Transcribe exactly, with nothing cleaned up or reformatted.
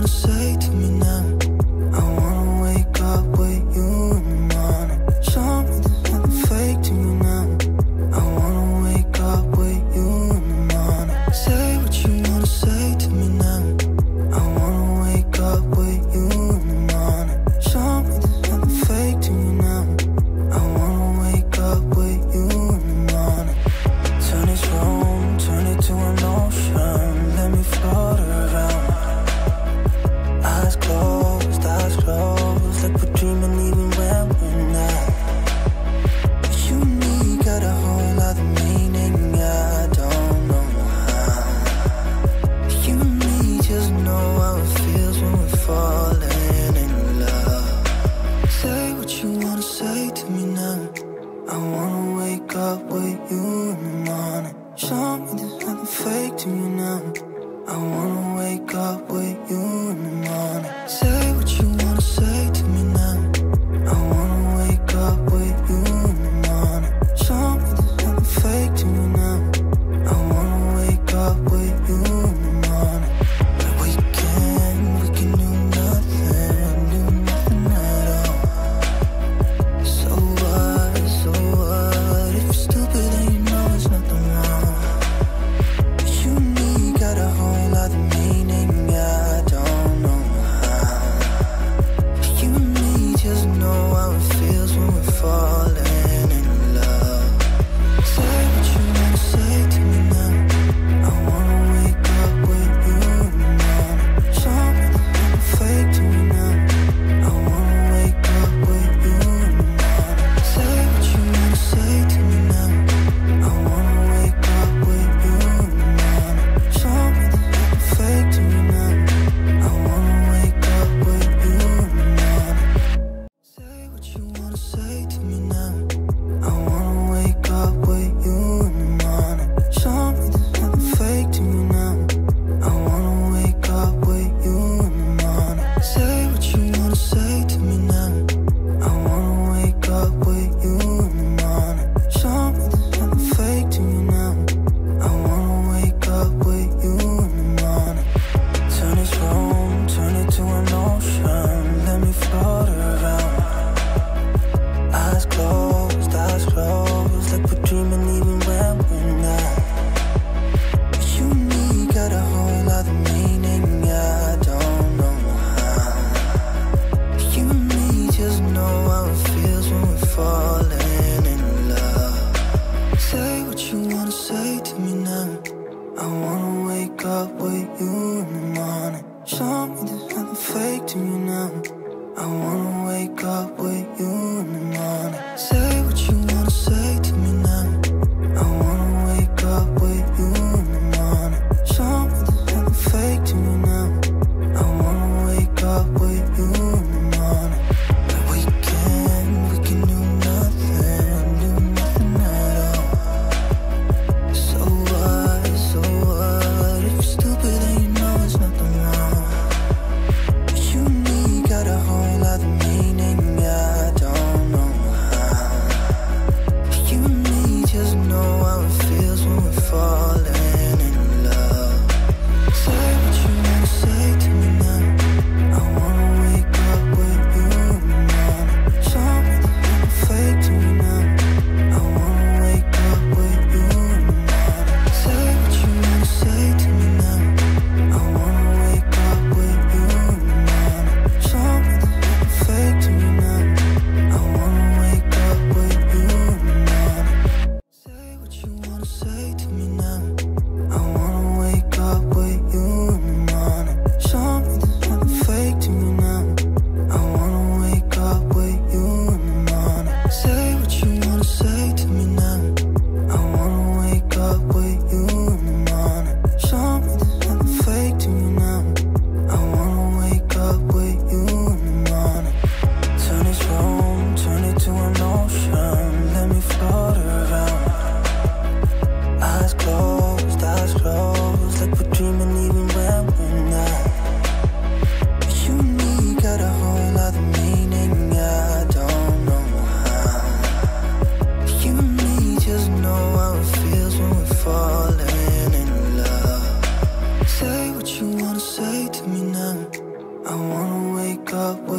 wanna say to me now? I wanna wake up with you in the morning. Show me there's nothing fake to me now. I wanna wake up with you in the morning. Say what you wanna say to me now. I wanna wake up with you in the morning. Show me there's nothing fake to me now. I wanna wake up with you in the morning. Turn this room, turn it to an ocean. Let me float around. Eyes closed, eyes closed, like we're dreaming even when we're not. You and me got a whole lot of meaning, I don't know how. You and me just know how it feels when we're falling in love. Say what you wanna say to me now. I wanna wake up with you in the morning. Show me there's nothing fake to me now. I wanna wake up with you in the morning. Say what you wanna say to me now. I wanna wake up with you in the morning. Show me there's nothing fake to me now. I wanna wake up with you in the morning. But we can, we can do nothing, do nothing at all. So what, so what? If you're stupid then you know it's nothing wrong. You and me got a whole lot of meaning, I don't know how. You and me just know how it feels when we're falling in love. Say what you wanna say to me now. I wanna wake up with you in the morning. Show me there's nothing fake to me now. I wanna wake up with you in the morning. Say what you wanna say to me now. I wanna wake up with you in the morning. Show me there's nothing fake to me now. I wanna wake up with you in the morning. Say what you wanna say to me now. I wanna wake up with you in the morning. Show me there's nothing fake to me now. I wanna wake up with you in the morning. Say what you wanna say to me now. I wanna wake up with you in the morning. Show me there's nothing fake to me now. I wanna wake up with you in the morning. Turn this room, turn it to an ocean. Let me float around. Eyes closed, eyes closed, like we're dreaming even when we're not. You and me got a whole lot of meaning, I don't know how. You and me just know how it feels when we're falling in love. Say what you wanna say to me now. I wanna wake up with you in the morning. Show me there's nothing fake to me now. I wanna wake up with you in the morning. Say what you wanna say to me now. I wanna wake up with you in the morning. Show me there's nothing fake to me now. I wanna wake up with you in the morning. But we can, we can do nothing, do nothing at all. So what, so what? If you're stupid then you know it's nothing wrong. You and me got a whole lot of me. wake up